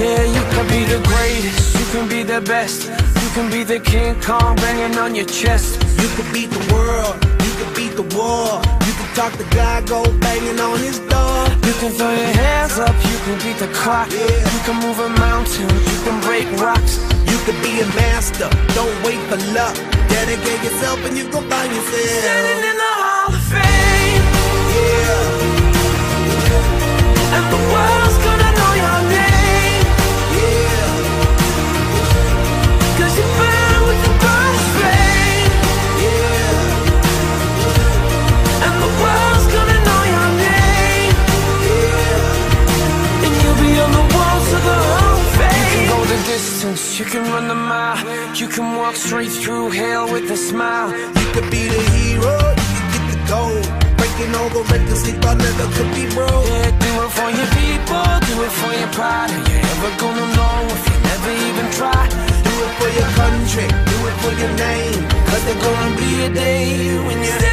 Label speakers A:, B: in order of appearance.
A: Yeah, you can be the greatest, you can be the best, you can be the King Kong banging on your chest.
B: You can beat the world, you can beat the war. You can talk to God, go banging on his door.
A: You can throw your hands up, you can beat the clock. You can move a mountain, you can break rocks.
B: You can be a master, don't wait for luck. Dedicate yourself and you gon' find yourself
A: Standing in the Hall of Fame.
B: Yeah.
A: And the world's gonna know your name.
B: Yeah.
A: 'Cause you burn with the brightest flame.
B: Yeah.
A: And the world's gonna know your name.
B: Yeah.
A: And you'll be on the walls of the Hall of Fame. You can go the distance, you can run the mile. You can walk straight through hell with a smile.
B: You could be the hero, you can get the gold. Breaking all the records they thought never could be broke.
A: Yeah, do it for your people, do it for your pride. Are you ever gonna know if you never even try?
B: Do it for your country, do it for your name. 'Cause there's gonna be a day when you're